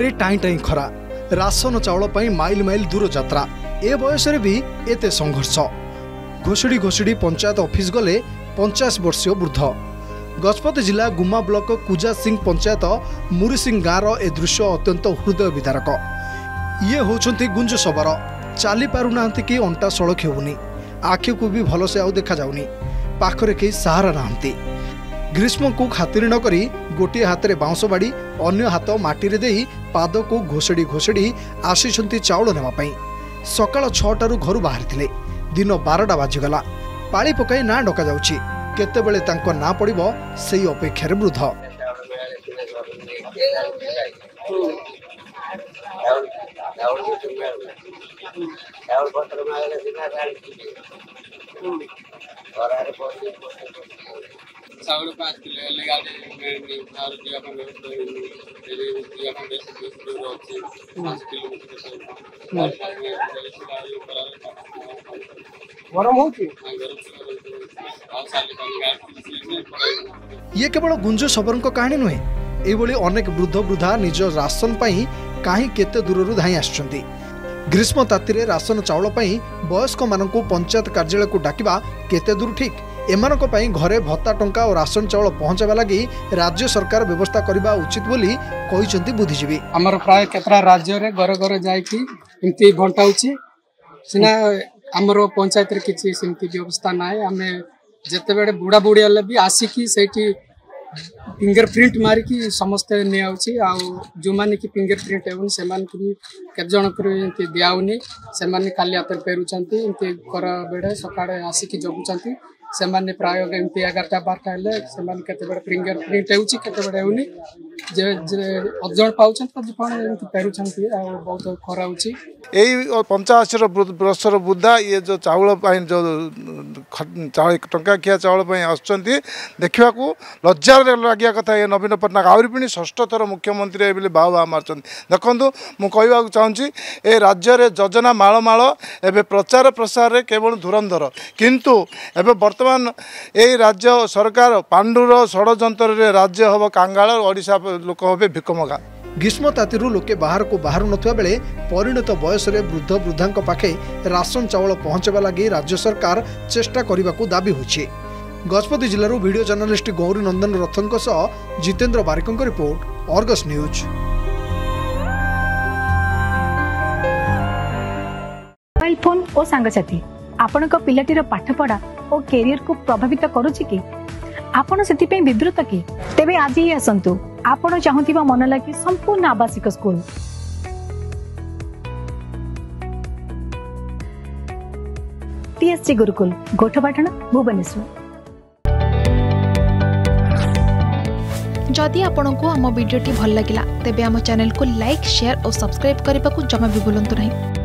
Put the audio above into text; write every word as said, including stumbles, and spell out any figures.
ଉପରେ ଟାଇଁ ଟାଇଁ ଖରା ରାସନ ଚାଉଳ ପାଇଁ ମାଇଲ ମାଇଲ ଦୂର ଯାତ୍ରା ए बयसरे भी एते संघर्ष घोषड़ी घोषड़ी पंचायत ऑफिस गले पचास वर्षीय वृद्ध गजपत जिला गुमा ब्लॉक कुजा सिंह पंचायत मुरीसिंह गाँव ए दृश्य अत्यंत हृदय विदारक ये होचंती गुंज सबर चली पारुना कि अंटा सड़क होनी आखि को भी भलसे आउ देखा जाउनी पाखरे कई सहारा नाहंती ग्रीष्म को खातिर न करी गोटे हाथ में बाउंस बाड़ी अन्य हाथ माटी दे पाद को घोषड़ी घोषड़ी आसी चाउल नेवाई सकाळ छटारू घर बाहरी दिन बारटा बाजिगला पाली पकाई ना डका जाउछि केतेबेले तांको ना पड़िबो सेही अपेक्षार वृद्ध ये केवल गुंज सबरन कहानी नुहे एभली अनेक वृद्ध वृद्धा निज राशन पाई कहीं केते दूररू धाई आछंती ग्रीष्म ताती राशन चाउल पाई वयस्क मानकु पंचायत कार्यालय को डाकिबा केते दूर ठीक एमानक पाई घरे भत्ता टंका और राशन चाउल पहुंचाबा लगी राज्य सरकार व्यवस्था करबा उचित बोली कहिसंती बुद्धिजीवी हमर प्राय केतरा राज्य रे घर घर जाई कि इनती भंटाउची सिना हमर पंचायत रे किछि सिमती व्यवस्था नाय हमें जते बेडे बुढ़ा बुढ़ी हले भी आसिकी सेठी फिंगर प्रिंट मारिकी समस्ते नि आउची आ जो माने की फिंगर प्रिंट एवं सेमान की केत जण कर इनती दियाउनी सेमान खाली हाथ पेरुचंती इनती कर बेडे सकाळे आसिकी जगुचंती सेमाने प्राय एमती एगारटा बारटा हेले सेमान केते बेडे फिंगर प्रिंट हेउची केते बेडे हेउनी जे जे अजण पाउछन त कोन एमती पेरुचंती आ बहुत खरा होची एई पचास वर्षर बुद्धा ये जो चाउल पाई जो चाउल टंका खिया चाउल पाई आछंती देखिबा को लज्जा लागिया कथा ये नवीन पटनायक आउरी पिनी षष्ठ थर मुख्यमंत्री एबले बाबा मारचंती देखंतु मु कहबा चाहूँगी ए राज्य रे योजना माळ माळ एबे प्रचार प्रसार रे केवल धुरंधर किंतु एबे वर्तमान ए राज्य सरकार पांडुर षड़यंत्र रे राज्य हब कांगाल ओडिशा लोक हबे भिकमगा ग्रीष्म तातीरू लोके बाहर को बाहर नथिबा बेले परिणत बयस रे वृद्ध वृद्धांक पाखे राशन चावल पहुंचबा लगी राज्य सरकार चेष्टा करबाकू दाबी होछि गजपति जिल्लारू वीडियो जर्नलिस्ट गौरी नंदन रथंक सह जितेंद्र बारिकंक report Argus News mobile phone और सांगसाथी आपणक पिलाटीर पाठपढ़ा और कैरियर को प्रभावित करुछि कि आपण सेति विवृत कि तेबे आज ही आसंतु आपण चाहुथिबा मन लागी संपूर्ण आवासिक स्कूल टीएससी गुरुकुल गोठपाटण भुवनेश्वर जदि आपंक आम भिडी भल लगा तेब आम चैनल को लाइक शेयर और सब्सक्राइब करने को जमा भी भूलु नहीं।